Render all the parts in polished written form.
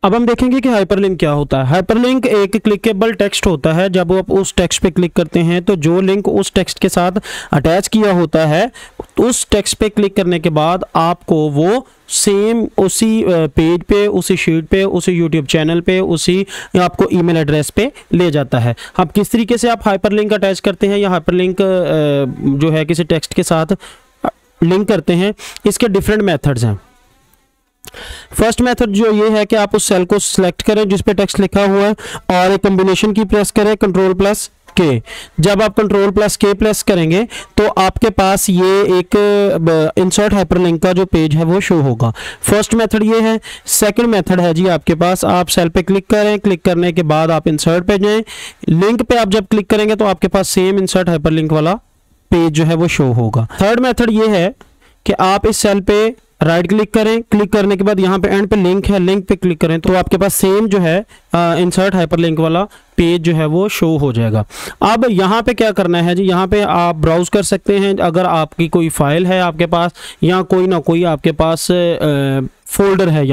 अब हम देखेंगे कि हाइपरलिंक क्या होता है। हाइपरलिंक एक क्लिकेबल टेक्स्ट होता है। जब आप उस टेक्स्ट पे क्लिक करते हैं तो जो लिंक उस टेक्स्ट के साथ अटैच किया होता है, उस टेक्स्ट पे क्लिक करने के बाद आपको वो सेम उसी पेज पे, उसी शीट पे, उसी यूट्यूब चैनल पे, उसी आपको ईमेल एड्रेस पे ले जाता है। अब किस तरीके से आप हाइपरलिंक अटैच करते हैं या हाइपरलिंक जो है किसी टेक्स्ट के साथ लिंक करते हैं, इसके डिफरेंट मेथड्स हैं। फर्स्ट मेथड जो ये है कि आप उस सेल को सिलेक्ट करें जिस पे टेक्स्ट लिखा हुआ है और एक कॉम्बिनेशन की प्रेस करें, Ctrl+K। जब आप Ctrl+K प्रेस करेंगे तो आपके पास ये एक इंसर्ट हाइपरलिंक का जो पेज है वो शो होगा। फर्स्ट मेथड ये है। सेकंड मेथड है जी आपके पास, आप सेल पे क्लिक करें, क्लिक करने के बाद आप इंसर्ट पे जाएं, लिंक पे आप जब क्लिक करेंगे तो आपके पास सेम इंसर्ट हाइपरलिंक वाला पेज जो है वो शो होगा। थर्ड मेथड ये है कि आप इस सेल पे राइट क्लिक करें, क्लिक करने के बाद यहाँ पे एंड पे लिंक है, लिंक पे क्लिक करें तो आपके पास सेम जो है इंसर्ट हाइपरलिंक वाला पेज जो है वो शो हो जाएगा। अब यहाँ पे क्या करना है जी, यहाँ पे आप ब्राउज कर सकते हैं। अगर आपकी कोई फाइल है आपके पास या कोई ना कोई आपके पास फोल्डर है,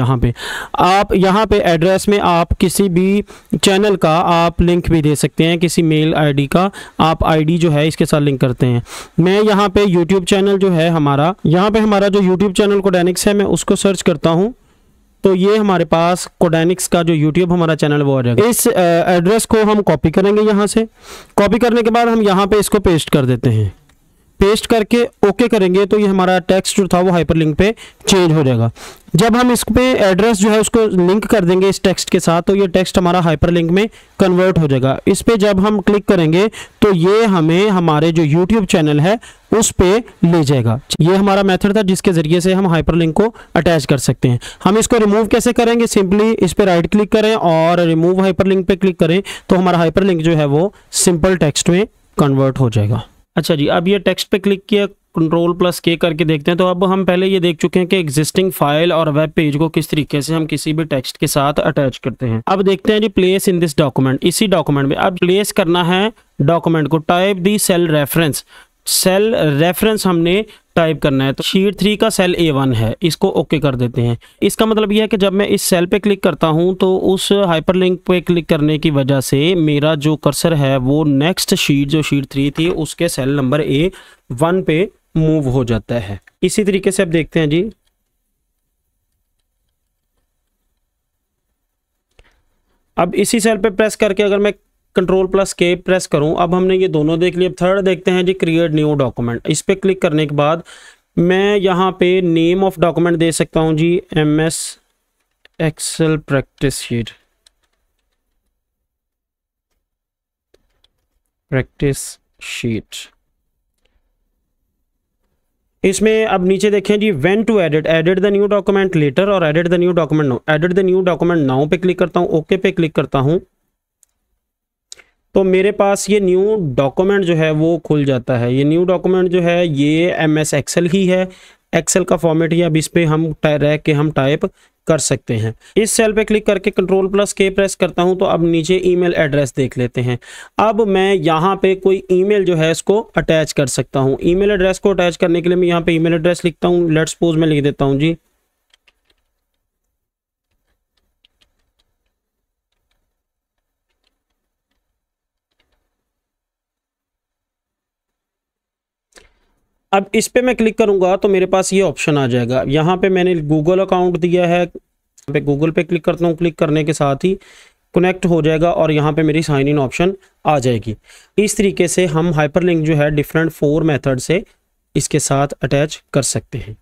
यहाँ पे एड्रेस में आप किसी भी चैनल का आप लिंक भी दे सकते हैं, किसी मेल आईडी का आप आईडी जो है इसके साथ लिंक करते हैं। मैं यहाँ पे यूट्यूब चैनल जो है हमारा, यहाँ पे हमारा जो यूट्यूब चैनल कोडेनिक्स है, मैं उसको सर्च करता हूँ तो ये हमारे पास कोडेनिक्स का जो यूट्यूब हमारा चैनल वो आ जाएगा। इस एड्रेस को हम कॉपी करेंगे, यहाँ से कॉपी करने के बाद हम यहाँ पे इसको पेस्ट कर देते हैं। पेस्ट करके ओके करेंगे तो ये हमारा टेक्स्ट जो था वो हाइपरलिंक पे चेंज हो जाएगा। जब हम इस पे एड्रेस जो है उसको लिंक कर देंगे इस टेक्स्ट के साथ तो ये टेक्स्ट हमारा हाइपरलिंक में कन्वर्ट हो जाएगा। इस पे जब हम क्लिक करेंगे तो ये हमें हमारे जो यूट्यूब चैनल है उस पे ले जाएगा। ये हमारा मेथड था जिसके जरिए से हम हाइपरलिंक को अटैच कर सकते हैं। हम इसको रिमूव कैसे करेंगे, सिंपली इस पे राइट क्लिक करें और रिमूव हाइपरलिंक पे क्लिक करें तो हमारा हाइपरलिंक जो है वो सिंपल टेक्स्ट में कन्वर्ट हो जाएगा। अच्छा जी, अब ये टेक्स्ट पे क्लिक किया, Ctrl+K करके देखते हैं। तो अब हम पहले ये देख चुके हैं कि एग्जिस्टिंग फाइल और वेब पेज को किस तरीके से हम किसी भी टेक्स्ट के साथ अटैच करते हैं। अब देखते हैं जी प्लेस इन दिस डॉक्यूमेंट। इसी डॉक्यूमेंट में अब प्लेस करना है डॉक्यूमेंट को। Type the cell reference, cell reference हमने टाइप करना है। तो शीट 3 का सेल A1 है, इसको ओके कर देते हैं। इसका मतलब यह है कि जब मैं इस सेल पे क्लिक करता हूं तो उस हाइपरलिंक पे क्लिक करने की वजह से मेरा जो कर्सर है वो नेक्स्ट शीट जो शीट 3 थी उसके सेल नंबर A1 पे मूव हो जाता है। इसी तरीके से अब देखते हैं जी। अब इसी सेल पे प्रेस करके अगर मैं Ctrl+K प्रेस करूं, अब हमने ये दोनों देख लिए। अब थर्ड देखते हैं जी, क्रिएट न्यू डॉक्यूमेंट। इस पे क्लिक करने के बाद मैं यहाँ पे नेम ऑफ डॉक्यूमेंट दे सकता हूं जी MS Excel प्रैक्टिस शीट। इसमें अब नीचे देखें जी, when to edit the new document later और edit the new document now. Edit the new document now पे क्लिक करता हूँ, ओके पे क्लिक करता हूँ तो मेरे पास ये न्यू डॉक्यूमेंट जो है वो खुल जाता है। ये न्यू डॉक्यूमेंट जो है ये MS Excel ही है, एक्सेल का फॉर्मेट ही। अब इस पे हम रह के हम टाइप कर सकते हैं। इस सेल पे क्लिक करके Ctrl+K प्रेस करता हूं तो अब नीचे ईमेल एड्रेस देख लेते हैं। अब मैं यहाँ पे कोई ईमेल जो है इसको अटैच कर सकता हूँ। ईमेल एड्रेस को अटैच करने के लिए मैं यहाँ पे ईमेल एड्रेस लिखता हूँ। लेट्स सपोज मैं लिख देता हूँ जी अब इस पे मैं क्लिक करूंगा तो मेरे पास ये ऑप्शन आ जाएगा। यहाँ पे मैंने गूगल अकाउंट दिया है, पे गूगल पे क्लिक करता हूँ। क्लिक करने के साथ ही कनेक्ट हो जाएगा और यहाँ पे मेरी साइन इन ऑप्शन आ जाएगी। इस तरीके से हम हाइपरलिंक जो है डिफरेंट 4 मेथड से इसके साथ अटैच कर सकते हैं।